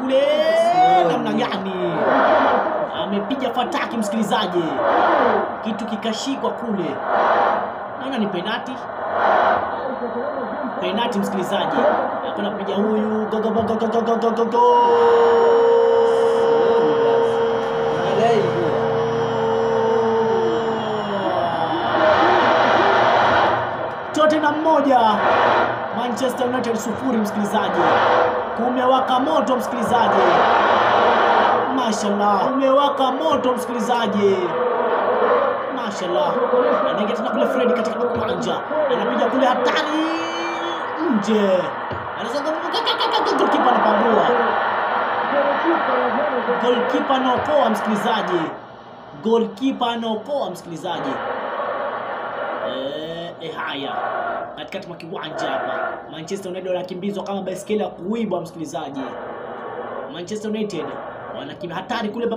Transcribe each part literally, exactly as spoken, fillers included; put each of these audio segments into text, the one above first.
kule namna gani, amepiga fataki msikilizaji, kitu kikashikwa kule. Naona ni penalty, penalty msikilizaji, hakuna kupiga huyu go go go go go go go go go. Tottenham moja Manchester United sufuri msikilizaji. Kumewaka moto msikilizaji. Mashallah, kumewaka moto msikilizaji. Mashallah. Anaingia tena kule Fred katika uwanja. Anapiga kule hatari nje. Anasonga goalkeeper anapangua. Goalkeeper anaokoa msikilizaji. Goalkeeper anaokoa msikilizaji. Eh, eh haya. Katikati mwa kiwanja hapa. Manchester United wanakimbizwa kama baiskeli ya kuibwa msikilizaji. Manchester United wanakimbia hatari kule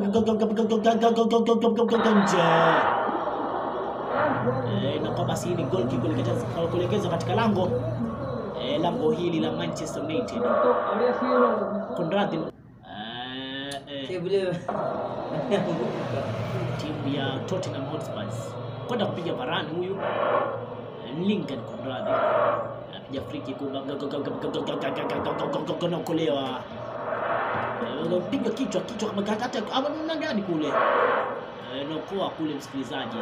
nje. Eh, na kwa basi ni goal kick kuelekeza katika lango eh, lango hili la Manchester United. Konradi eh, eh timu ya Tottenham Hotspur kwenda kupiga Varane huyu Lincoln Konradi anapiga free kick na kulewa piga kichwa kichwa kama hata namna gani kule naokoa kule msikilizaji.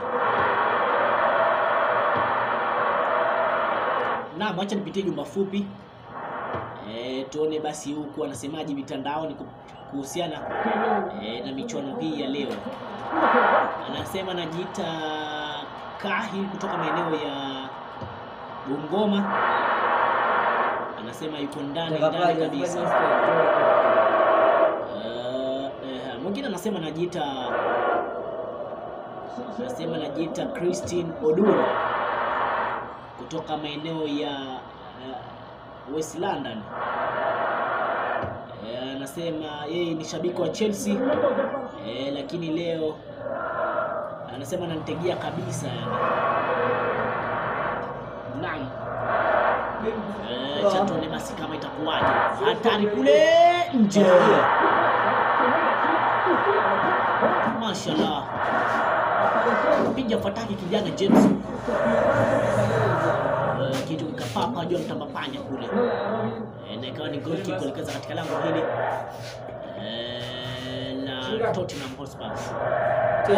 Na acha nipitie jumba fupi eh, tuone basi huku anasemaje mitandaoni kuhusiana eh, na michuano hii ya leo. Anasema anajiita Kahil kutoka maeneo ya Bungoma. Anasema yuko ndani ndani kabisa. Uh, uh, mwingine anasema anajiita anasema anajiita Christine Oduro kutoka maeneo ya uh, West London. Uh, anasema yeye ni shabiki wa Chelsea uh, lakini leo anasema ananitegea kabisa yani. Naam. Eh, chatone basi kama itakuwaje. Hatari kule nje. Mashallah. Piga fataki kijana James. Eh, kitu kikapapa juu mtamba panya kule. Eh, na ikawa ni goal kick kuelekeza katika lango hili. Eh, na Tottenham Hotspur. Tena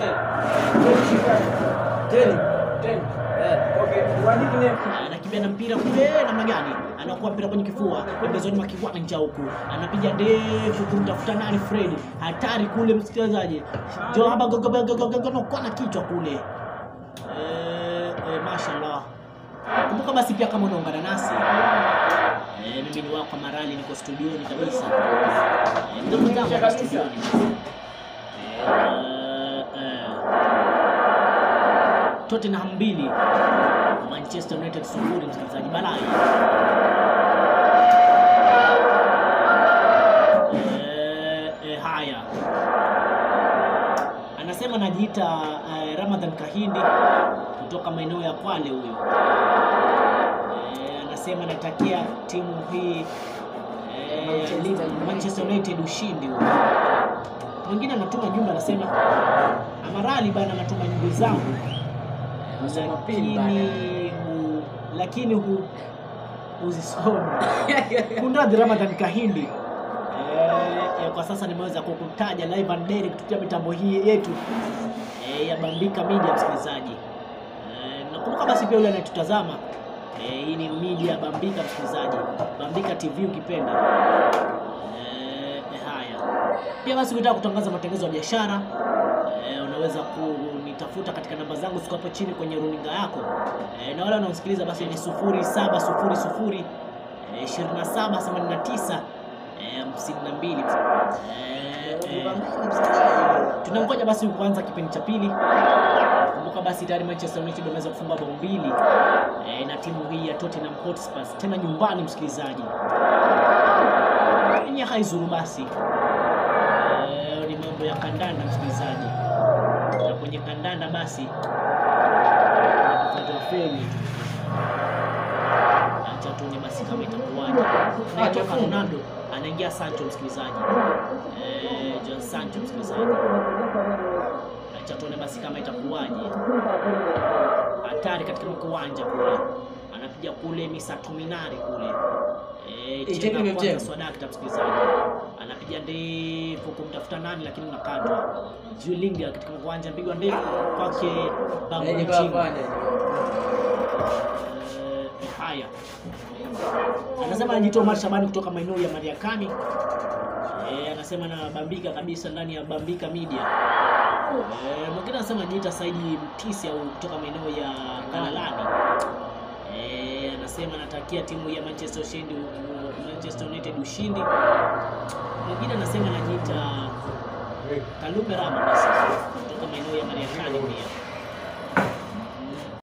tena tena okay, anakimbia na mpira kule namna gani? Anakuwa mpira kwenye kifua, pembezoni mwa kiwanja huku. Anapiga ndefu kumtafuta nani Fred. Hatari kule msikilizaji. Jo hapa gogo gogo gogo kwa na kichwa kule. Eh, eh mashallah. Kumbuka basi pia kama unaungana nasi. Eh, mimi ni wako Amaralliy, niko studioni kabisa. Eh, ndio mwanzo wa studioni. Tottenham mbili Manchester United sufuri msikilizaji balai. Eh, eh, haya. Anasema anajiita eh, Ramadhan Kahindi kutoka maeneo ya Kwale huyo. Eh, anasema anatakia timu hii eh, Manchester United ushindi huyo. Mwingine anatuma jumbe anasema Amaralliy bana anatuma jumbe zangu. Lakini hu, lakini hu uzisome. Kunradhi Ramadhan Kahindi. Eh, eh, kwa sasa nimeweza kukutaja live and direct kupitia mitambo hii yetu eh, ya Bambika Media msikilizaji. Eh, nakumbuka basi pia yule anayetutazama eh, hii ni media Bambika msikilizaji. Bambika T V ukipenda. Eh, eh, haya. Pia basi ukitaka kutangaza matangazo ya biashara eh, unaweza kunitafuta katika namba zangu ziko hapo chini kwenye runinga yako. E, na wale wanaosikiliza basi ni sufuri saba sufuri sufuri ishirini na saba themanini na tisa hamsini na mbili. Tunamgoja basi kuanza kipindi cha pili. Kumbuka basi tayari Manchester United wameweza kufunga bao mbili e, na timu hii ya Tottenham Hotspur tena nyumbani msikilizaji. Ni haizuru basi. E, ni mambo ya kandanda msikilizaji. Na kwenye kandanda basi ndio feli. Acha tuone basi kama itakuwaje. Na toka Ronaldo anaingia Sancho msikilizaji. Eh, John Sancho msikilizaji. Acha tuone basi kama itakuwaje. Hatari katika uwanja kule. Anapiga kule Misatuminari kule. Eh, tena kwa Swadakta msikilizaji. Anapiga ndefu kumtafuta nani lakini unakatwa. Julinga katika uwanja mpigwa ndefu kwake Babuji. Haya. Anasema anajitoa Omar Shabani kutoka maeneo ya Mariakani. Eh, anasema na bambika kabisa ndani ya Bambika Media. Eh, mwingine anasema anajiita Saidi Mtisi au kutoka maeneo ya Kalalani. Eh, anasema anatakia timu ya Manchester ushindi, Manchester United ushindi. Mwingine anasema anajiita Kalume Rama basi kutoka maeneo